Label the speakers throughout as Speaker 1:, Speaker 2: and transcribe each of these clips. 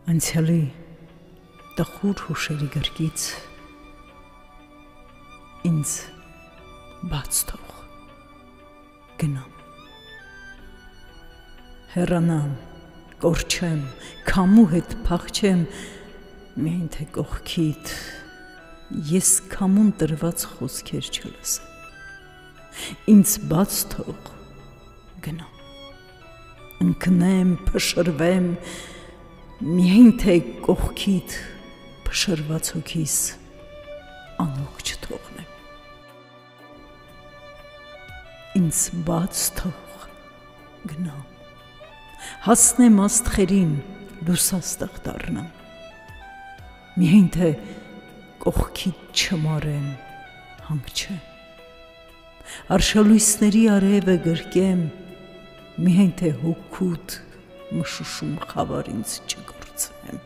Speaker 1: Անցյալի տխուր հուշերի գրկից ինձ բաց թող գնամ, հեռանամ, կորչեմ, քամու հետ փախչեմ, միայն թե կողքիդ ես քամուն տրված խոսքեր չլսեմ, ինձ բաց թող գնամ, ընկնեմ, փշրվեմ, միայն թե կողքիդ փշրված հոգիս անուղ չթողնեմ, ինձ բաց թող գնամ, հասնեմ աստղերին, լուսաստղ դառնամ, միայն թե կողքիդ չմարեմ, հանգչեմ, արշալույսների արևը գրկեմ, միայն թե հոգուդ մշուշում խավար ինձ չգործնեմ,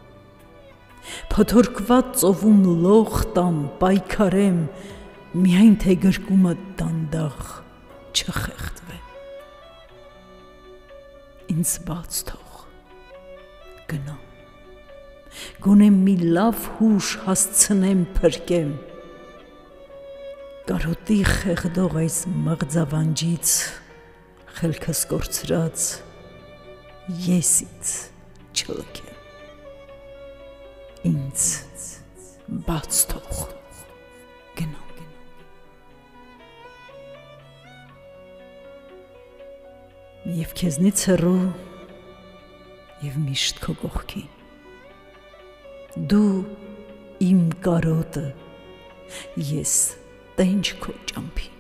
Speaker 1: փոթորկված ծովում լող տամ, պայքարեմ, միայն թե գրկումը դանդաղ չխեղդվեմ, ինձ բաց թող գնամ, գոնե մի լավ հուշ հասցնեմ փրկեմ, կարոտի խեղդող այս մղձավանջից խելքս կորցրած եսից չլքեմ, ինձ բաց թող գնամ, և քեզնից հեռու և միշտ քո կողքին, դու իմ կարոտը, ես տենչ քո ճամփին,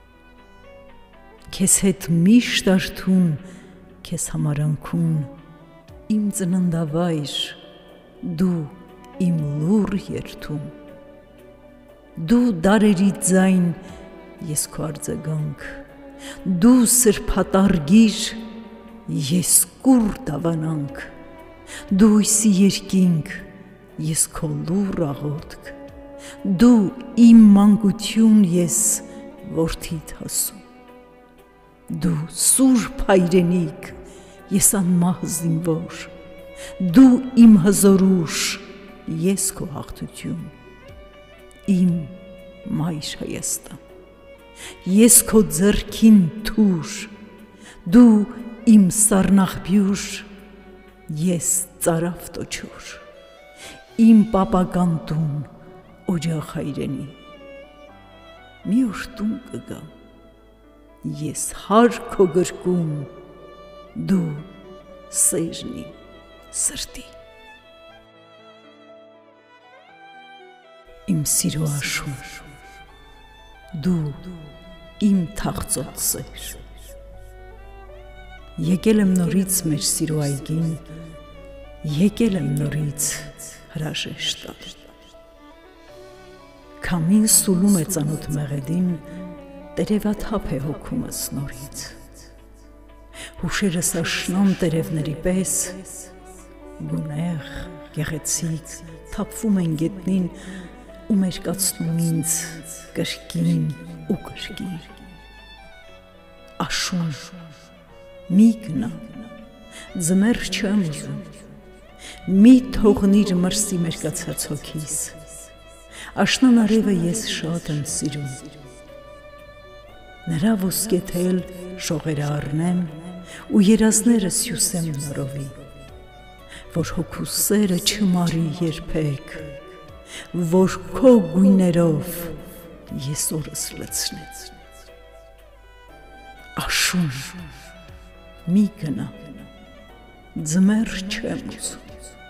Speaker 1: քեզ հետ միշտ արթուն, քեզ համար անքուն, իմ ծննդավայր, դու իմ լուռ երդում, դու դարերի ձայն, ես քո արձագանք, դու սրբատար գիր, ես կուռ դավանանք, դու ույսի երկինք, ես քո լուռ աղոթք, դու իմ մանկություն, ես որդիդ հասուն, դու սուրբ հայրենիք, ես անմահ զինվոր, դու իմ հզորուշ, ես քո հաղթություն, իմ մայր Հայաստան, ես քո ձեռքին թուր, դու իմ սառնաղբյուր, ես ծարավ տոչոր, իմ պապական տուն, օջախ հայրենի, մի օր տուն կգամ, ես հար քո գրկում, դու սերն իմ սրտի, իմ սիրո աշուն, դու իմ թախծոտ սեր, եկել եմ նորից մեր սիրո այգին, եկել եմ նորից հրաժեշտ տալ, քամին սուլում է ծանոթ մեղեդին, տերևաթափ է հոգումս նորից, հուշերս աշնան տերևների պես, գունեղ, գեղեցիկ, թափվում են գետնին ու մերկացնում ինձ կրկին ու կրկին, աշուն, մի գնա, ձմեռ չեմ ուզում, մի թողնիր մրսի մերկացած հոգիս, աշնան արևը ես շատ եմ սիրում, նրա ոսկեթել շողերը առնեմ ու երազներս հյուսեմ նորովի, որ հոգու սերը չմարի երբեք, որ քո գույներով ես օրս լցնեմ, աշուն, մի գնա, ձմեռ չեմ ուզում,